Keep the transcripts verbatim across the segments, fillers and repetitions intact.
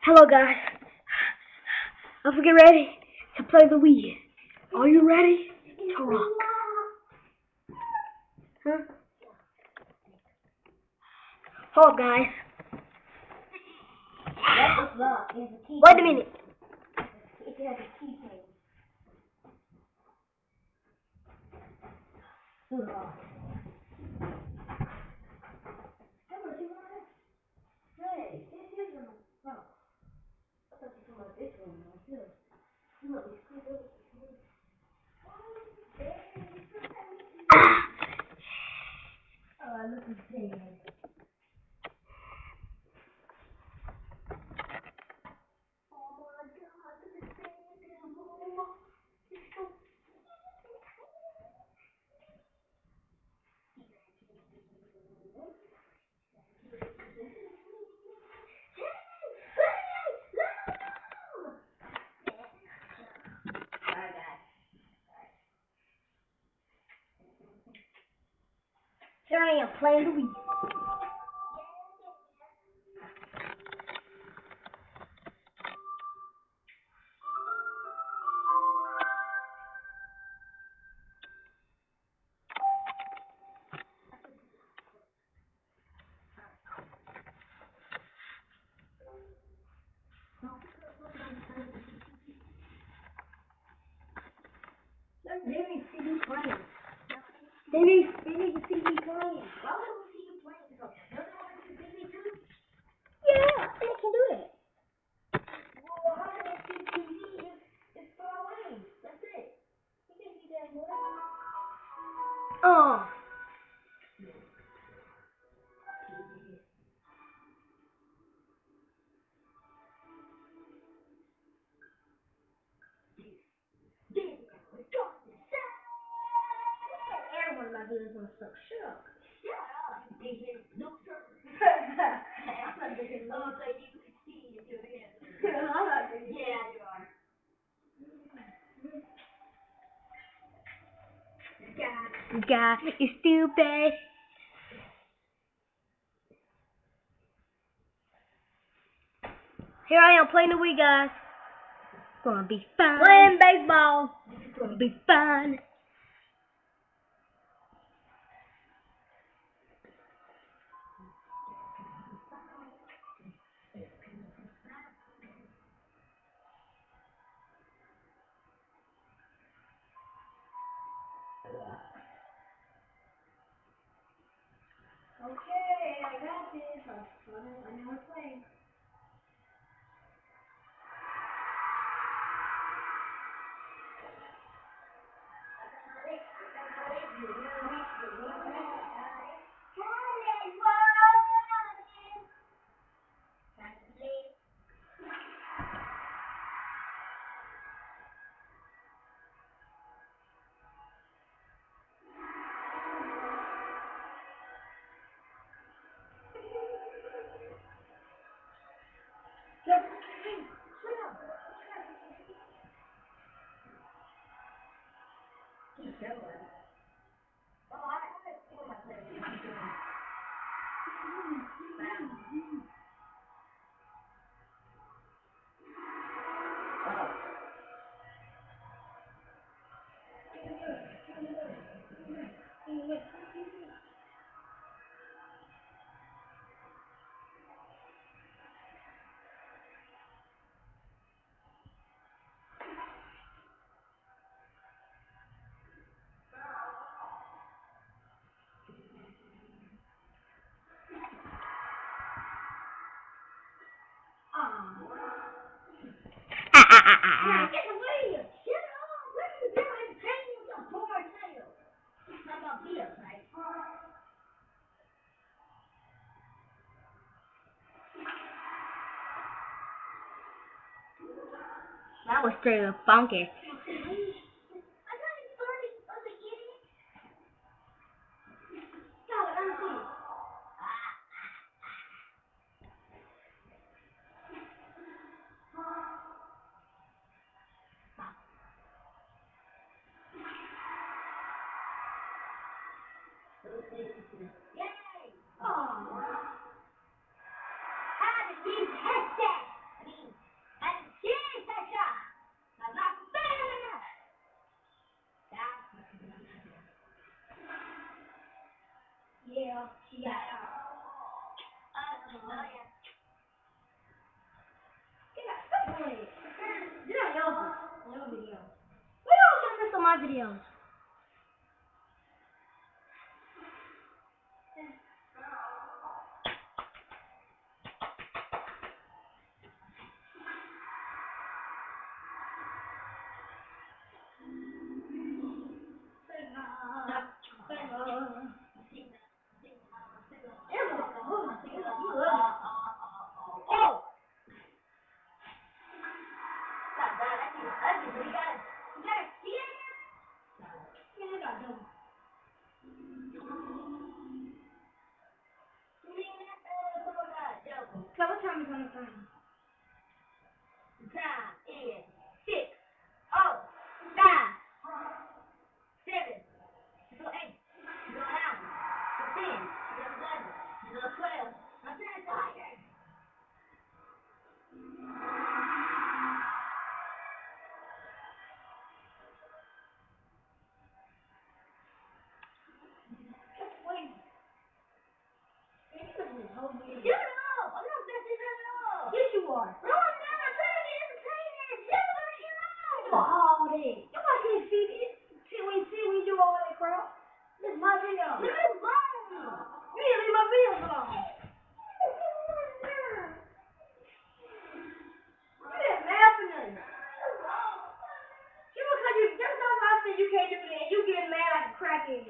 Hello guys, let's get ready to play the Wii. Are you ready to rock? Huh? Hold on guys. Wait a minute. It has a keypad. Hey, this is a no. I thought you were talking about this one. Look, look, oh, look at this. Here I am playing the Wii. They need to see me playing. They need, they need to see me playing. Why would we see you playing? Don't they want to see me too? Yeah, they can do that. Well, how can they see T V if it's far away? That's it. You can't see that more. Oh. Everyone might do this on stuff. Shut up. Shut up. No, sir. I'm not doing I'm not like you could see if you're in. I'm not doing Yeah, you are. God. God, you stupid. Here I am playing the Wii, guys. It's gonna be fun. Playing baseball. It's gonna be fun. Okay, I got this. I know how to play. That was straight up funky. my videos. Oh! God, God, that's even ugly, but you gotta, you gotta see it? Yeah, I got double. You mean that? Uh, so I got double. So what time is on the phone? Time is six, oh, five, seven, zero, eight, zero, nine, zero, ten, zero, eleven, zero, twelve. I'm very tired. Just wait. You can just hold me. Shut up! I'm not messing that up. Yes, you are. No, I'm not. I'm trying to be entertaining. Shut up, shut up. Oh, this. Nobody can see this. See when see when you do all that crap. This is my video. Leave it alone. You need to leave my videos alone. You get mad for nothing. You look like you. Just because I said you can't do that, you get mad like a crackhead.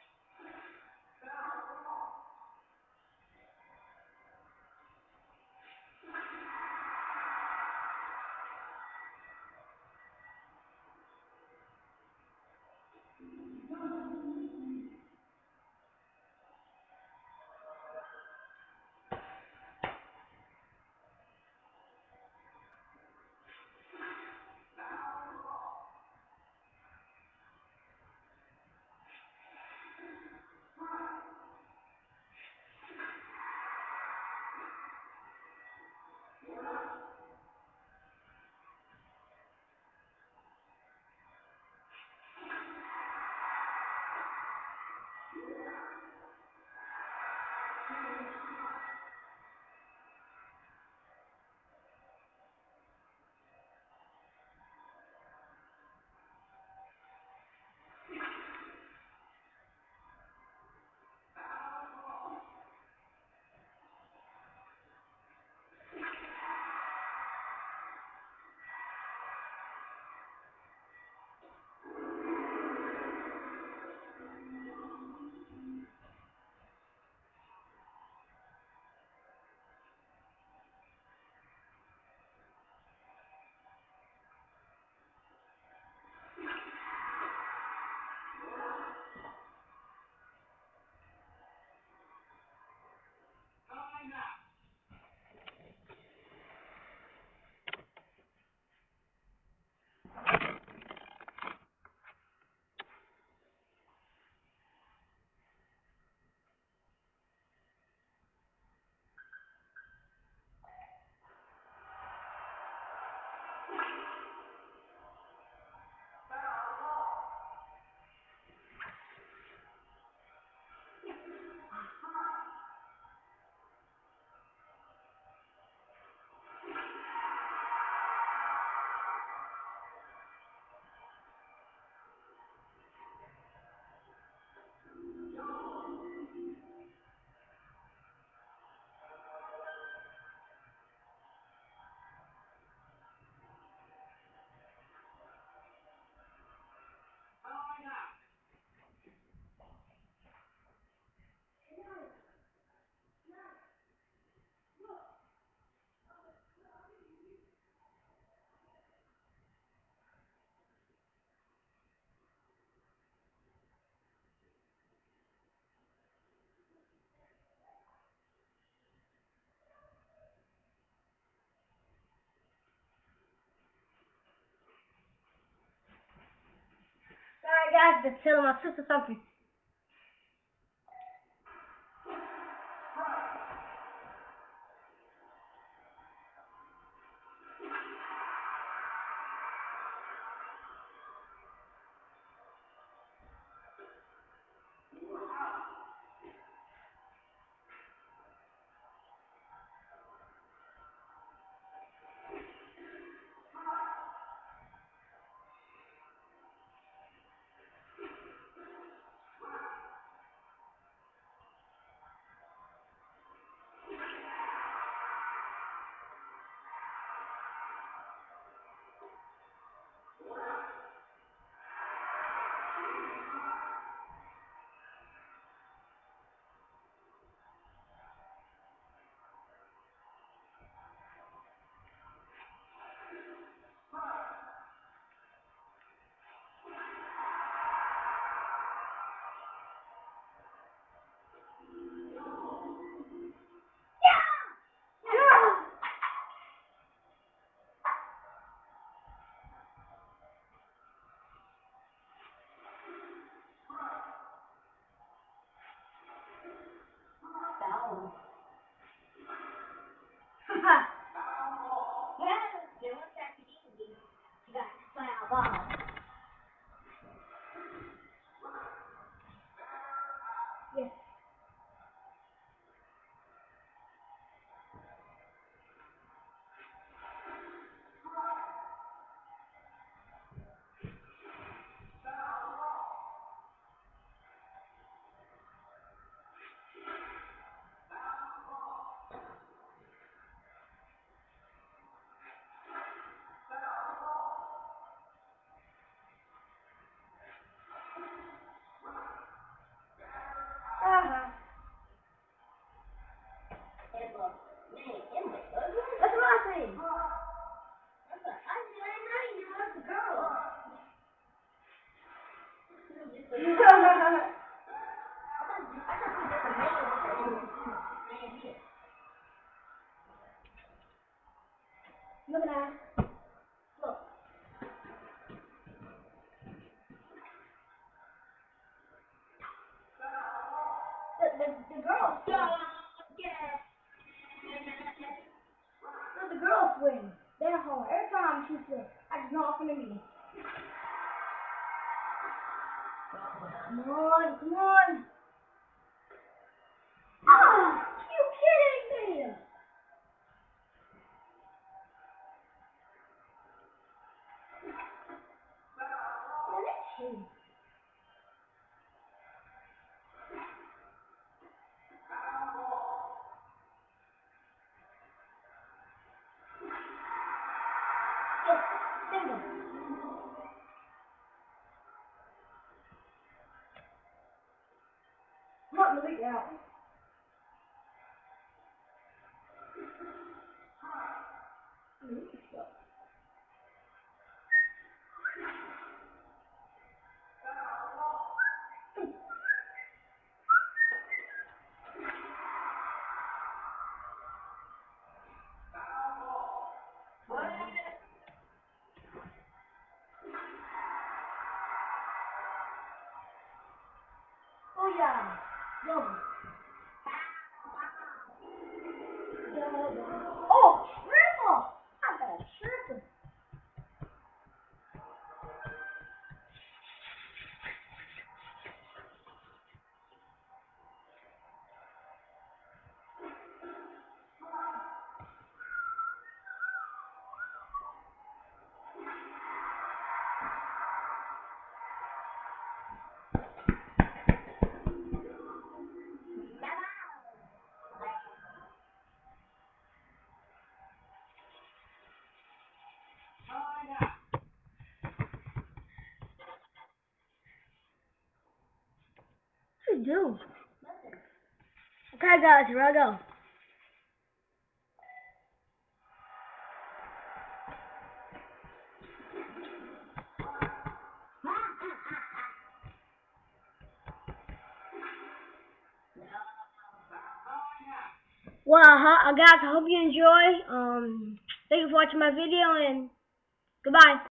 Sorry guys, just telling my sister something. Then once after you you got to play our ball. Yes. Uh-huh. Emma, man, Emma, ugly. That's what I say. That's a, I said, I ain't not even like the girl. Just a, I thought, I thought he was just a man with a man here. Look at that. Look. The, the, the girl. Yeah. Look, the girls swing. They're hard. Every time she swings, I just knock in the knee. Come on, come on. Ah, you kidding me? Man, that's cheating. Yes, bingo. Come on, Malik, out. Malik is stuck. Oh yeah, double. Double. Oh, triple! I got a triple. What you do? Okay, guys, here I go. Well, uh, guys, I hope you enjoy. Um, thank you for watching my video, and goodbye.